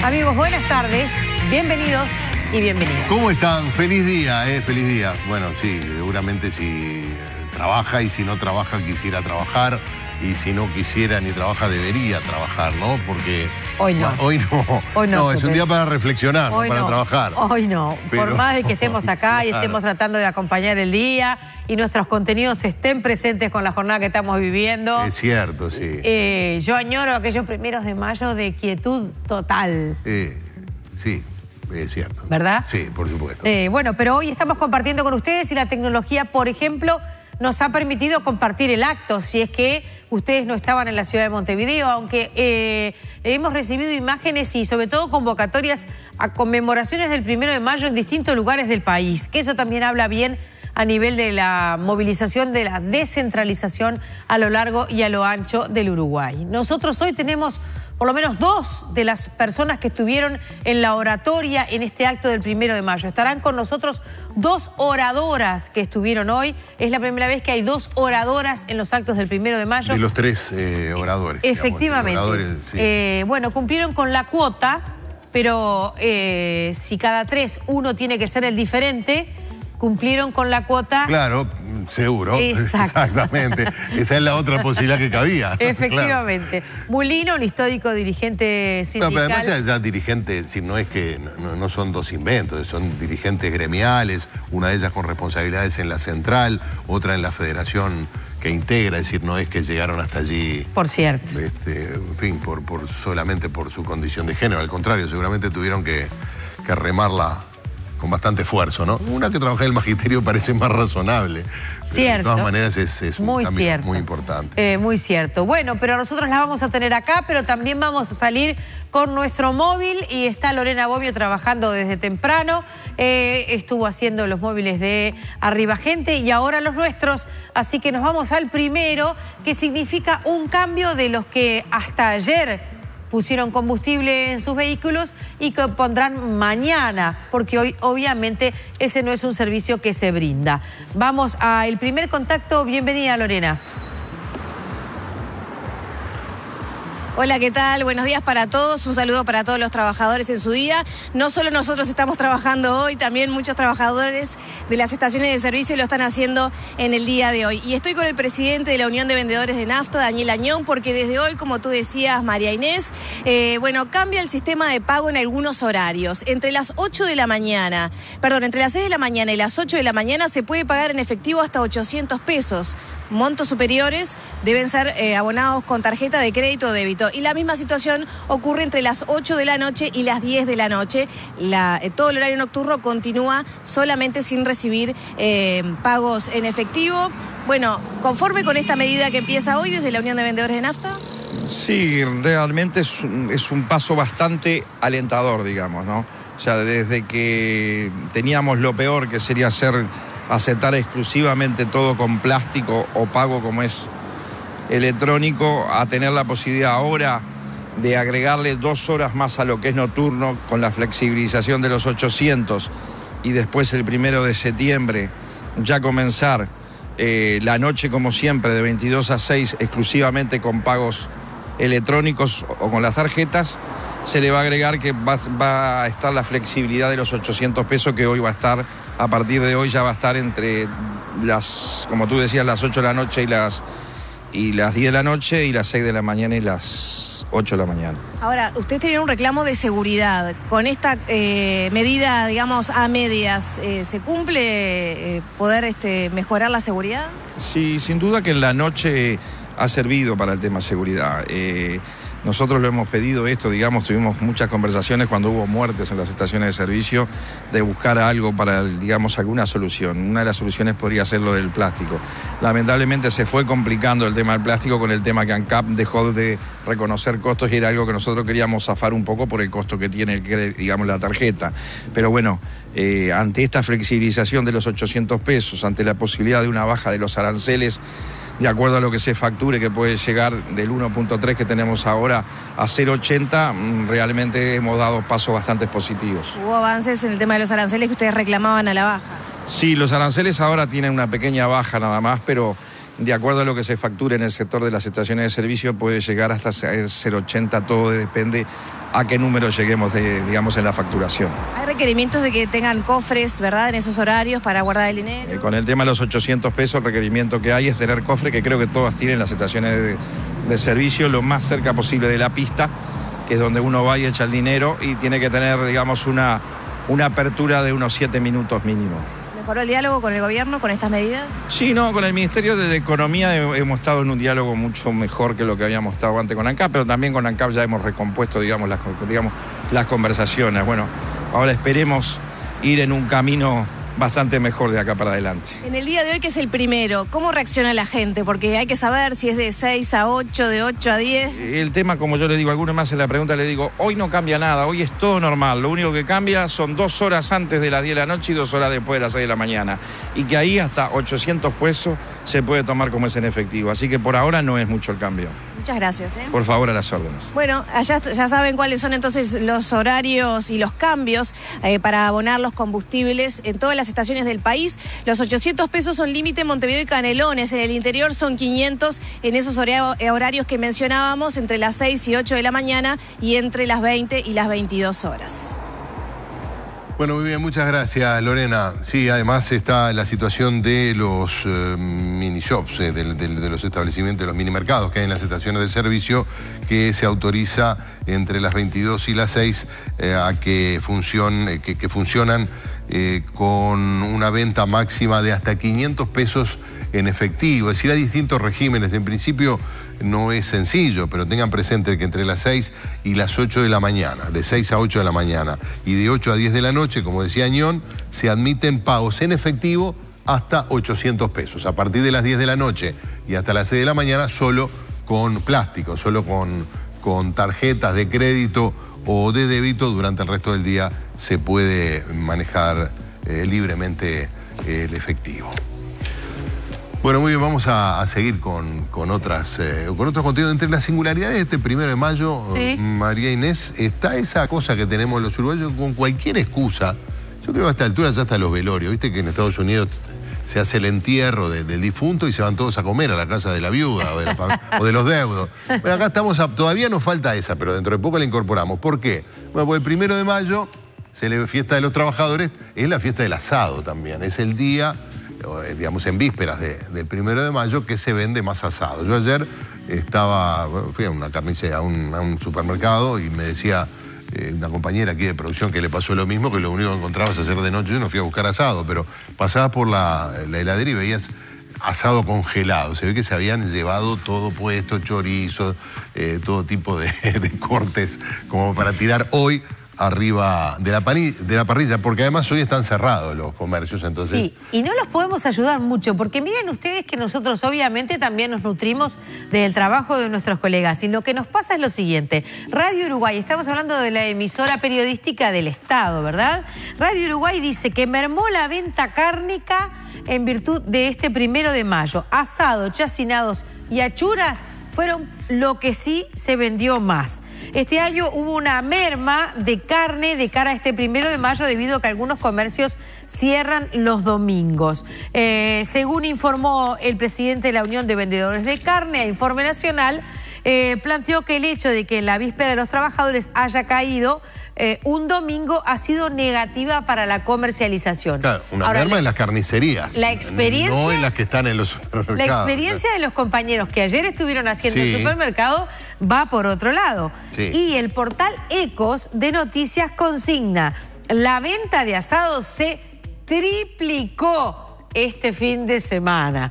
Amigos, buenas tardes, bienvenidos y bienvenidas. ¿Cómo están? Feliz día, feliz día. Bueno, sí, seguramente si trabaja y si no trabaja quisiera trabajar y si no quisiera ni trabaja debería trabajar, ¿no? Porque hoy no. Hoy no. Hoy no, es un día para reflexionar, no para trabajar. Hoy no. Pero, por más de que estemos acá y claro, estemos tratando de acompañar el día y nuestros contenidos estén presentes con la jornada que estamos viviendo. Es cierto, sí. Yo añoro aquellos primeros de mayo de quietud total. Sí. Es cierto. ¿Verdad? Sí, por supuesto. Bueno, pero hoy estamos compartiendo con ustedes y la tecnología, por ejemplo, nos ha permitido compartir el acto, si es que ustedes no estaban en la ciudad de Montevideo, aunque hemos recibido imágenes y sobre todo convocatorias a conmemoraciones del 1 de mayo en distintos lugares del país, que eso también habla bien a nivel de la movilización, de la descentralización a lo largo y a lo ancho del Uruguay. Nosotros hoy tenemos por lo menos dos de las personas que estuvieron en la oratoria en este acto del 1 de mayo. Estarán con nosotros dos oradoras que estuvieron hoy. Es la primera vez que hay dos oradoras en los actos del 1 de mayo. De los tres oradores. Efectivamente. Digamos, oradores, sí. Bueno, cumplieron con la cuota, pero si cada tres uno tiene que ser el diferente, cumplieron con la cuota. Claro, seguro. Exactamente. Esa es la otra posibilidad que cabía. Efectivamente. Claro. Mulino, un histórico dirigente sindical. No, pero además ya dirigentes, si no es que no son dos inventos, son dirigentes gremiales, una de ellas con responsabilidades en la central, otra en la federación que integra, es decir, no es que llegaron hasta allí. Por cierto. En fin, solamente por su condición de género, al contrario, seguramente tuvieron que remarla con bastante esfuerzo, ¿no? Una que trabaja en el magisterio parece más razonable. Cierto. De todas maneras es un cambio muy importante. Muy cierto. Bueno, pero nosotros las vamos a tener acá, pero también vamos a salir con nuestro móvil y está Lorena Bobbio trabajando desde temprano. Estuvo haciendo los móviles de Arriba Gente y ahora los nuestros. Así que nos vamos al primero, que significa un cambio de los que hasta ayer pusieron combustible en sus vehículos y que pondrán mañana, porque hoy obviamente ese no es un servicio que se brinda. Vamos al primer contacto. Bienvenida, Lorena. Hola, ¿qué tal? Buenos días para todos, un saludo para todos los trabajadores en su día. No solo nosotros estamos trabajando hoy, también muchos trabajadores de las estaciones de servicio lo están haciendo en el día de hoy. Y estoy con el presidente de la Unión de Vendedores de Nafta, Daniel Añón, porque desde hoy, como tú decías, María Inés, cambia el sistema de pago en algunos horarios. Entre las 6 de la mañana y las 8 de la mañana se puede pagar en efectivo hasta 800 pesos. Montos superiores deben ser abonados con tarjeta de crédito o débito. Y la misma situación ocurre entre las 8 de la noche y las 10 de la noche. Todo el horario nocturno continúa solamente sin recibir pagos en efectivo. Bueno, ¿conforme con esta medida que empieza hoy desde la Unión de Vendedores de Nafta? Sí, realmente es un paso bastante alentador, digamos, ¿no? O sea, desde que teníamos lo peor, que sería aceptar exclusivamente todo con plástico o pago como es electrónico, a tener la posibilidad ahora de agregarle 2 horas más a lo que es nocturno con la flexibilización de los 800 y después el 1 de septiembre ya comenzar la noche como siempre de 22 a 6 exclusivamente con pagos electrónicos o con las tarjetas. Se le va a agregar que va a estar la flexibilidad de los 800 pesos que hoy va a estar, a partir de hoy ya va a estar entre como tú decías, las 8 de la noche y las 10 de la noche y las 6 de la mañana y las 8 de la mañana. Ahora, usted tiene un reclamo de seguridad. Con esta medida, digamos, a medias, ¿se cumple poder mejorar la seguridad? Sí, sin duda que en la noche ha servido para el tema seguridad. Nosotros lo hemos pedido esto, digamos, tuvimos muchas conversaciones cuando hubo muertes en las estaciones de servicio de buscar algo para, digamos, alguna solución. Una de las soluciones podría ser lo del plástico. Lamentablemente se fue complicando el tema del plástico con el tema que ANCAP dejó de reconocer costos y era algo que nosotros queríamos zafar un poco por el costo que tiene, digamos, la tarjeta. Pero bueno, ante esta flexibilización de los 800 pesos, ante la posibilidad de una baja de los aranceles, de acuerdo a lo que se facture, que puede llegar del 1.3 que tenemos ahora a 0.80, realmente hemos dado pasos bastante positivos. ¿Hubo avances en el tema de los aranceles que ustedes reclamaban a la baja? Sí, los aranceles ahora tienen una pequeña baja nada más, pero de acuerdo a lo que se facture en el sector de las estaciones de servicio puede llegar hasta 0.80, todo depende a qué número lleguemos, digamos, en la facturación. Hay requerimientos de que tengan cofres, ¿verdad?, en esos horarios para guardar el dinero. Con el tema de los 800 pesos, el requerimiento que hay es tener cofre, que creo que todas tienen las estaciones de servicio, lo más cerca posible de la pista, que es donde uno va y echa el dinero, y tiene que tener, digamos, una apertura de unos 7 minutos mínimo. ¿Mejoró el diálogo con el gobierno con estas medidas? Sí, no, con el Ministerio de Economía hemos estado en un diálogo mucho mejor que lo que habíamos estado antes con ANCAP, pero también con ANCAP ya hemos recompuesto, digamos, las conversaciones. Bueno, ahora esperemos ir en un camino bastante mejor de acá para adelante. En el día de hoy, que es el primero, ¿cómo reacciona la gente? Porque hay que saber si es de 6 a 8, de 8 a 10. El tema, como yo le digo, a algunos más en la pregunta le digo, hoy no cambia nada, hoy es todo normal. Lo único que cambia son 2 horas antes de las 10 de la noche y 2 horas después de las 6 de la mañana. Y que ahí hasta 800 pesos se puede tomar como es en efectivo. Así que por ahora no es mucho el cambio. Muchas gracias. Por favor, a las órdenes. Bueno, allá ya saben cuáles son entonces los horarios y los cambios para abonar los combustibles en todas las estaciones del país. Los 800 pesos son límite en Montevideo y Canelones. En el interior son 500 en esos horarios que mencionábamos, entre las 6 y 8 de la mañana y entre las 20 y las 22 horas. Bueno, muy bien, muchas gracias, Lorena. Sí, además está la situación de los mini shops, de los establecimientos, de los mini mercados que hay en las estaciones de servicio, que se autoriza entre las 22 y las 6 a que funcionan con una venta máxima de hasta 500 pesos en efectivo. Es decir, hay distintos regímenes. En principio no es sencillo, pero tengan presente que entre las 6 y las 8 de la mañana, de 6 a 8 de la mañana y de 8 a 10 de la noche, como decía Ñón, se admiten pagos en efectivo hasta 800 pesos. A partir de las 10 de la noche y hasta las 6 de la mañana, solo con plástico, solo con tarjetas de crédito o de débito. Durante el resto del día se puede manejar libremente el efectivo. Bueno, muy bien, vamos a seguir con otros contenidos. Entre las singularidades de este 1 de mayo, sí, María Inés, está esa cosa que tenemos los uruguayos con cualquier excusa. Yo creo que a esta altura ya está los velorios. Viste que en Estados Unidos se hace el entierro del difunto y se van todos a comer a la casa de la viuda o de los deudos. Bueno, acá estamos, todavía nos falta esa, pero dentro de poco la incorporamos. ¿Por qué? Bueno, porque el 1 de mayo, fiesta de los trabajadores, es la fiesta del asado también. Es el día, digamos, en vísperas del 1 de mayo, que se vende más asado. Yo ayer fui a una carnicería, a un supermercado, y me decía una compañera aquí de producción que le pasó lo mismo, que lo único que encontrabas ayer de noche, yo no fui a buscar asado, pero pasabas por la heladera y veías asado congelado. Se ve que se habían llevado todo puesto, chorizo, todo tipo de cortes, como para tirar hoy arriba de la parrilla, porque además hoy están cerrados los comercios, entonces... Sí, y no los podemos ayudar mucho, porque miren ustedes que nosotros obviamente también nos nutrimos del trabajo de nuestros colegas, y lo que nos pasa es lo siguiente. Radio Uruguay, estamos hablando de la emisora periodística del Estado, ¿verdad? Radio Uruguay dice que mermó la venta cárnica en virtud de este 1 de mayo. Asado, chacinados y achuras fueron lo que sí se vendió más. Este año hubo una merma de carne de cara a este 1 de mayo debido a que algunos comercios cierran los domingos. Según informó el presidente de la Unión de Vendedores de Carne a Informe Nacional, planteó que el hecho de que en la víspera de los trabajadores haya caído un domingo ha sido negativa para la comercialización. Claro, una merma en las carnicerías. La experiencia, no en las que están en los supermercados. La experiencia de los compañeros que ayer estuvieron haciendo el supermercado va por otro lado. Sí. Y el portal Ecos de Noticias consigna: la venta de asados se triplicó este fin de semana.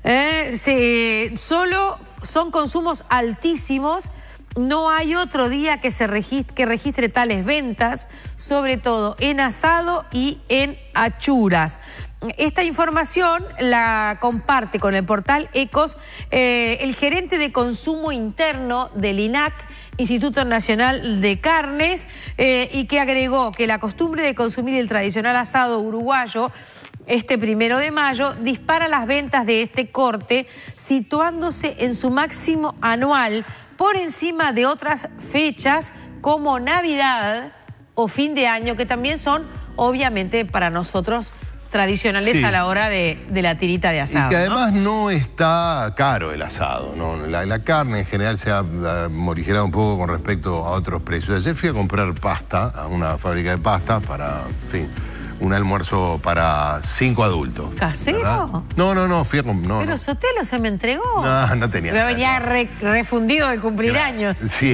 Solo son consumos altísimos. No hay otro día que registre tales ventas, sobre todo en asado y en achuras. Esta información la comparte con el portal Ecos el gerente de consumo interno del INAC, Instituto Nacional de Carnes, y que agregó que la costumbre de consumir el tradicional asado uruguayo este 1 de mayo dispara las ventas de este corte, situándose en su máximo anual por encima de otras fechas como Navidad o fin de año, que también son obviamente para nosotros tradicionales a la hora de la tirita de asado. Y que además no está caro el asado, ¿no? La carne en general se ha morigerado un poco con respecto a otros precios. Ayer fui a comprar pasta a una fábrica de pasta para, en fin, un almuerzo para 5 adultos. ¿Casero? ¿Verdad? No, fui a comprar. Pero Sotelo se me entregó. No tenía. Me venía refundido de cumplir años. Sí.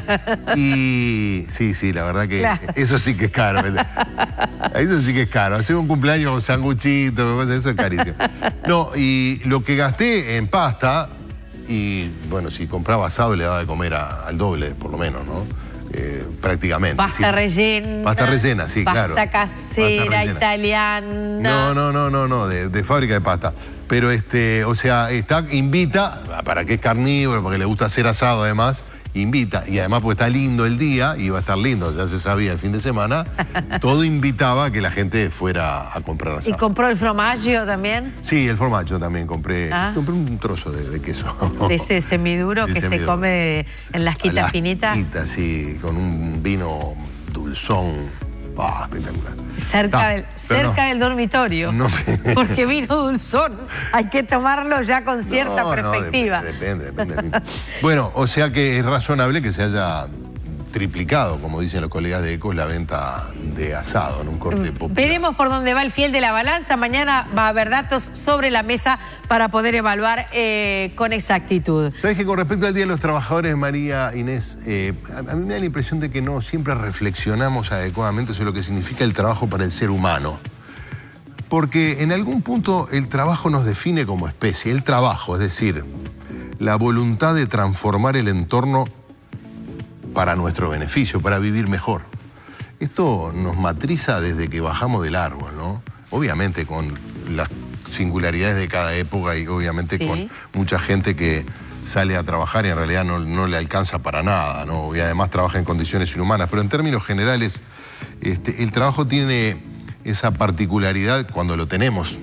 Y sí, la verdad que eso sí que es caro. Eso sí que es caro. Hacer un cumpleaños con sanguchito, eso es carísimo. No, y lo que gasté en pasta, y bueno, si compraba asado le daba de comer al doble, por lo menos, ¿no? Prácticamente. Pasta rellena. Pasta rellena, sí, claro. Pasta casera, italiana. No, de fábrica de pasta. Pero o sea, invita, para que es carnívoro, porque le gusta hacer asado además, invita, y además porque está lindo el día, y va a estar lindo, ya se sabía el fin de semana, todo invitaba a que la gente fuera a comprar asado. ¿Y compró el formaggio también? Sí, el formaggio también compré. Compré un trozo de queso. De ese semiduro que se come en las quitas finitas. Quitas, sí, con un vino dulzón. Espectacular. Cerca del dormitorio. No. Porque vino dulzón. Hay que tomarlo ya con cierta perspectiva. Depende. Bueno, o sea que es razonable que se haya triplicado, como dicen los colegas de ECOS, la venta de asado en un corte popular. Veremos por dónde va el fiel de la balanza. Mañana va a haber datos sobre la mesa para poder evaluar con exactitud. ¿Sabes que con respecto al Día de los Trabajadores, María Inés, a mí me da la impresión de que no siempre reflexionamos adecuadamente sobre lo que significa el trabajo para el ser humano? Porque en algún punto el trabajo nos define como especie. El trabajo, es decir, la voluntad de transformar el entorno para nuestro beneficio, para vivir mejor. Esto nos matriza desde que bajamos del árbol, ¿no? Obviamente con las singularidades de cada época y obviamente con mucha gente que sale a trabajar y en realidad no le alcanza para nada, ¿no? Y además trabaja en condiciones inhumanas. Pero en términos generales, el trabajo tiene esa particularidad cuando lo tenemos,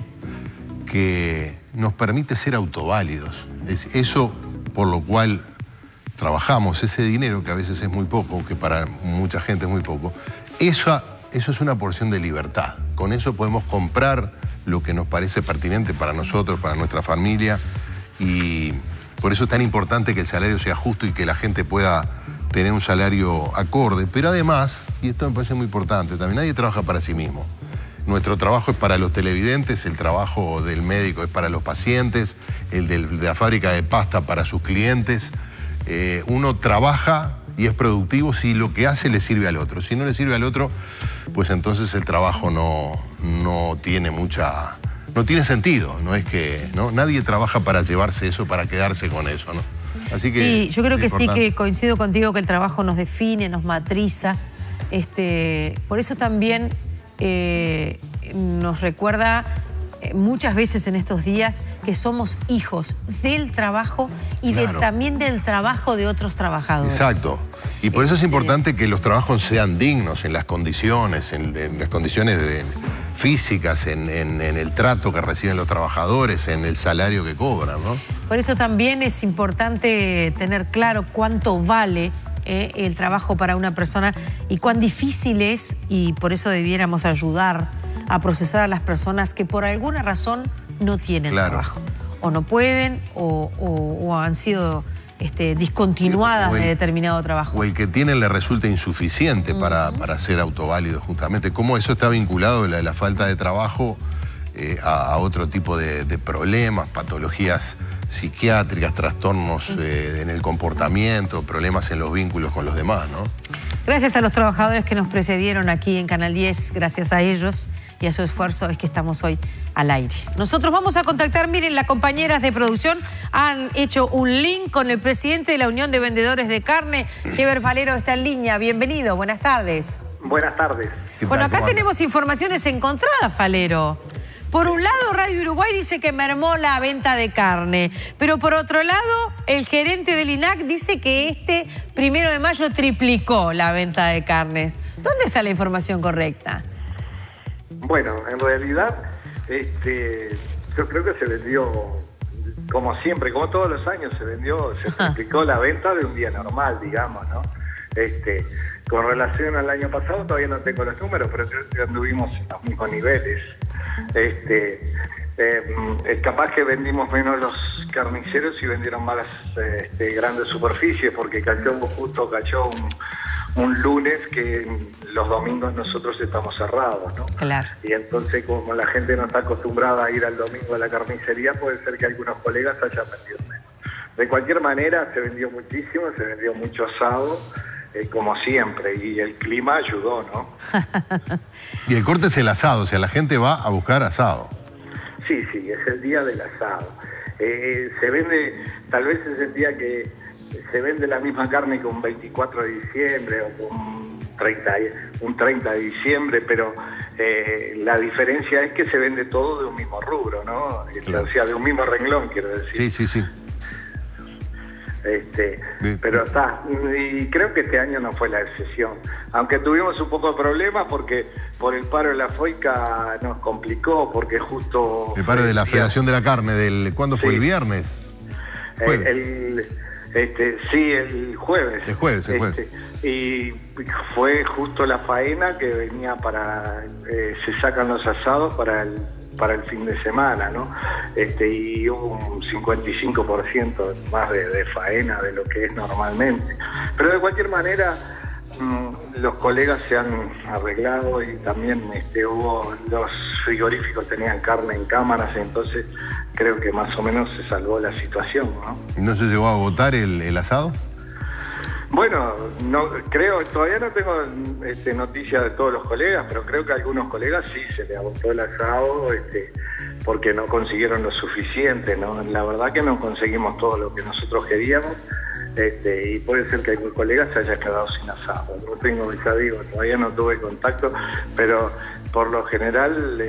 que nos permite ser autoválidos. Es eso por lo cual trabajamos, ese dinero que a veces es muy poco, que para mucha gente es muy poco, eso es una porción de libertad. Con eso podemos comprar lo que nos parece pertinente para nosotros, para nuestra familia, y por eso es tan importante que el salario sea justo y que la gente pueda tener un salario acorde. Pero además, y esto me parece muy importante, también nadie trabaja para sí mismo. Nuestro trabajo es para los televidentes, el trabajo del médico es para los pacientes, el de la fábrica de pasta para sus clientes. Uno trabaja y es productivo si lo que hace le sirve al otro. Si no le sirve al otro, pues entonces el trabajo no tiene sentido. No es que nadie trabaja para llevarse eso, para quedarse con eso, ¿no? Así que sí, yo creo que sí, que coincido contigo que el trabajo nos define, nos matriza. Por eso también nos recuerda muchas veces en estos días que somos hijos del trabajo y también del trabajo de otros trabajadores. Exacto. Y por eso es importante que los trabajos sean dignos en las condiciones, en las condiciones físicas, en el trato que reciben los trabajadores, en el salario que cobran, ¿no? Por eso también es importante tener claro cuánto vale el trabajo para una persona y cuán difícil es, y por eso debiéramos ayudar a procesar a las personas que por alguna razón no tienen trabajo. O no pueden, o han sido discontinuadas de determinado trabajo. O el que tienen le resulta insuficiente para ser autoválido, justamente. Cómo eso está vinculado, la falta de trabajo, a otro tipo de problemas, patologías psiquiátricas, trastornos en el comportamiento, problemas en los vínculos con los demás, ¿no? Gracias a los trabajadores que nos precedieron aquí en Canal 10, gracias a ellos y a su esfuerzo es que estamos hoy al aire. Nosotros vamos a contactar, miren, las compañeras de producción han hecho un link con el presidente de la Unión de Vendedores de Carne. Heber Falero está en línea, bienvenido, buenas tardes. Buenas tardes. Bueno, acá tenemos informaciones encontradas, Falero. Por un lado, Radio Uruguay dice que mermó la venta de carne, pero por otro lado, el gerente del INAC dice que 1 de mayo triplicó la venta de carnes. ¿Dónde está la información correcta? Bueno, en realidad, yo creo que se vendió, como siempre, como todos los años, se triplicó la venta de un día normal, digamos, ¿no? Con relación al año pasado, todavía no tengo los números, pero creo que anduvimos a los mismos niveles. Es capaz que vendimos menos los carniceros y vendieron más las grandes superficies, porque cayó un lunes que los domingos nosotros estamos cerrados, ¿no? Claro. Y entonces, como la gente no está acostumbrada a ir al domingo a la carnicería, puede ser que algunos colegas hayan vendido menos. De cualquier manera, se vendió muchísimo, se vendió mucho asado, como siempre, y el clima ayudó, ¿no? Y el corte es el asado, o sea, la gente va a buscar asado. Sí, es el día del asado. Se vende, tal vez es el día que se vende la misma carne que un 24 de diciembre o un 30 de diciembre, pero la diferencia es que se vende todo de un mismo rubro, ¿no? Claro. O sea, de un mismo renglón, quiero decir. Sí. Pero está, y creo que este año no fue la excepción, aunque tuvimos un poco de problemas porque por el paro de la FOICA nos complicó, porque justo... El paro de la Federación de la Carne, ¿cuándo fue? Sí. ¿El viernes? El jueves. El jueves. Y fue justo la faena que venía para... se sacan los asados para el fin de semana, ¿no? Y hubo un 55% más de faena de lo que es normalmente. Pero de cualquier manera, los colegas se han arreglado y también los frigoríficos tenían carne en cámaras, entonces creo que más o menos se salvó la situación, ¿no? ¿No se llegó a agotar el asado? Bueno, todavía no tengo noticia de todos los colegas, pero creo que a algunos colegas sí se les agotó el asado porque no consiguieron lo suficiente, ¿no? La verdad que no conseguimos todo lo que nosotros queríamos, y puede ser que algún colega se haya quedado sin asado. No tengo, ya digo, todavía no tuve contacto, pero por lo general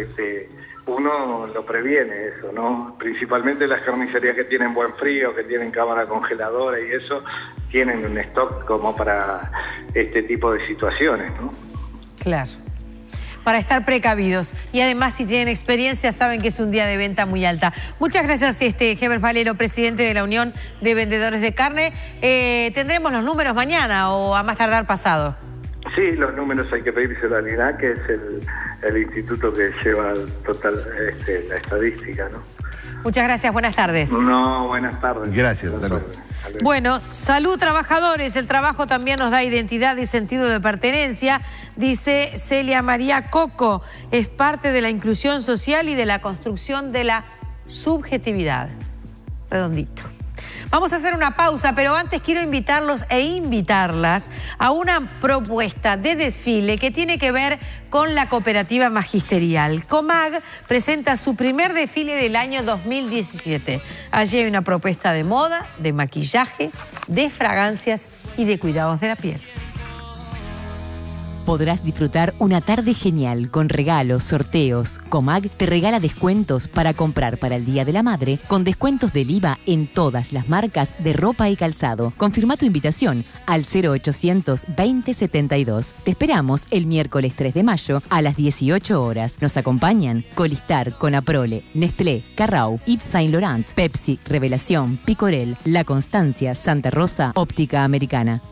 uno lo previene eso, ¿no? Principalmente las carnicerías que tienen buen frío, que tienen cámara congeladora y eso, tienen un stock como para este tipo de situaciones, ¿no? Claro. Para estar precavidos. Y además, si tienen experiencia, saben que es un día de venta muy alta. Muchas gracias, Heber Valero, presidente de la Unión de Vendedores de Carne. ¿Tendremos los números mañana o a más tardar pasado? Sí, los números hay que pedírselo al INAH, que es el instituto que lleva la estadística, ¿no? Muchas gracias, buenas tardes. No, buenas tardes. Gracias, hasta luego. Bueno, salud, trabajadores. El trabajo también nos da identidad y sentido de pertenencia, dice Celia María Coco. Es parte de la inclusión social y de la construcción de la subjetividad. Redondito. Vamos a hacer una pausa, pero antes quiero invitarlos e invitarlas a una propuesta de desfile que tiene que ver con la cooperativa magisterial. Comag presenta su primer desfile del año 2017. Allí hay una propuesta de moda, de maquillaje, de fragancias y de cuidados de la piel. Podrás disfrutar una tarde genial con regalos, sorteos. Comag te regala descuentos para comprar para el Día de la Madre con descuentos del IVA en todas las marcas de ropa y calzado. Confirma tu invitación al 0800 2072. Te esperamos el miércoles 3 de mayo a las 18 horas. Nos acompañan Colistar, Conaprole, Nestlé, Carrau, Yves Saint Laurent, Pepsi, Revelación, Picorel, La Constancia, Santa Rosa, Óptica Americana.